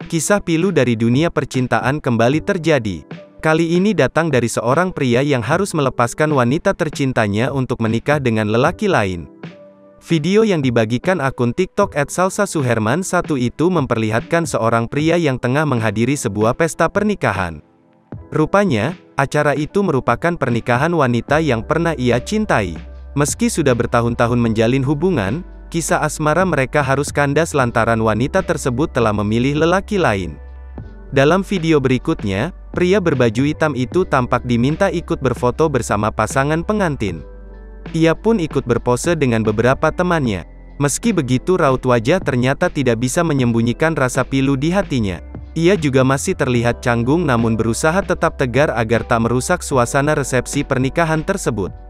Kisah pilu dari dunia percintaan kembali terjadi. Kali ini datang dari seorang pria yang harus melepaskan wanita tercintanya untuk menikah dengan lelaki lain. Video yang dibagikan akun TikTok @salsasuherman1 itu memperlihatkan seorang pria yang tengah menghadiri sebuah pesta pernikahan. Rupanya, acara itu merupakan pernikahan wanita yang pernah ia cintai. Meski sudah bertahun-tahun menjalin hubungan, kisah asmara mereka harus kandas lantaran wanita tersebut telah memilih lelaki lain. Dalam video berikutnya, pria berbaju hitam itu tampak diminta ikut berfoto bersama pasangan pengantin. Ia pun ikut berpose dengan beberapa temannya. Meski begitu, raut wajah ternyata tidak bisa menyembunyikan rasa pilu di hatinya. Ia juga masih terlihat canggung namun berusaha tetap tegar agar tak merusak suasana resepsi pernikahan tersebut.